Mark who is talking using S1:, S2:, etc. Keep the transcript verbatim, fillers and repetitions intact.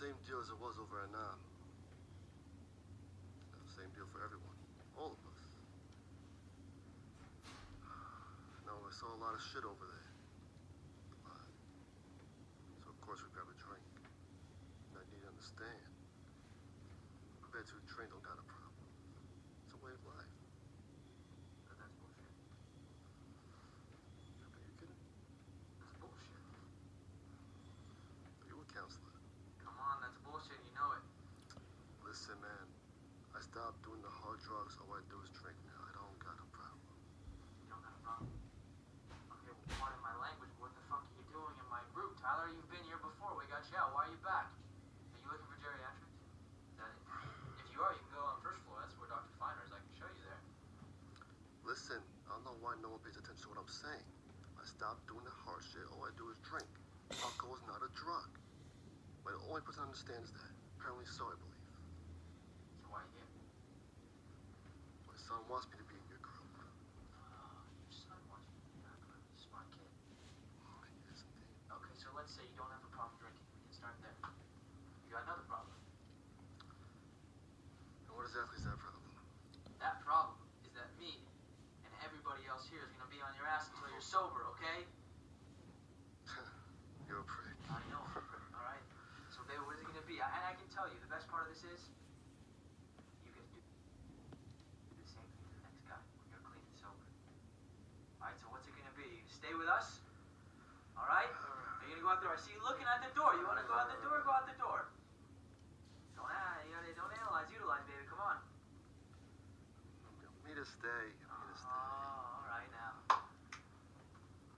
S1: same deal as it was over at Nam. Same deal for everyone. All of us. No, I saw a lot of shit over there. A lot. So of course we grab a drink. And I need to understand. Vets who train don't got a problem. It's a way of life.
S2: But that's bullshit.
S1: Are you kidding?
S2: That's bullshit.
S1: Are you a counselor?
S2: Come on, that's bullshit, you know it.
S1: Listen, man. I stopped doing the hard drugs. All I do is drink now. I don't got a problem.
S2: You don't got a problem? Okay, well, pardon my language, but what the fuck are you doing in my group? Tyler, you've been here before. We got you out. Why are you back? Are you looking for geriatrics? Is that it? If you are, you can go on the first floor. That's where Doctor Feiner is. I can show you there.
S1: Listen, I don't know why no one pays attention to what I'm saying. I stopped doing the hard shit. All I do is drink. Alcohol is not a drug. But the only person that understands that. Apparently so, I believe.
S2: So why are you here?
S1: My son wants me to be in your group.
S2: Oh, your son wants you to be in our group. Smart kid.
S1: Oh, yes, indeed.
S2: Okay, so let's say you don't have a problem drinking. We can start there. You got another problem.
S1: And what exactly is that problem?
S2: That problem is that me and everybody else here is gonna be on your ass until you're sober, okay?
S1: You're a prick.
S2: I know, alright? So, baby, what is it gonna be? I, and I can tell you, the best part of this is, you can do the same thing to the next guy when you're clean and sober. Alright, so what's it gonna be? You stay with us? Alright? Are you gonna go out there? I see you looking at the door. You wanna go out the door? Go out the door. Don't, ah, you gotta, don't analyze, utilize, baby. Come on.
S1: Me to stay. Me to stay.
S2: Oh,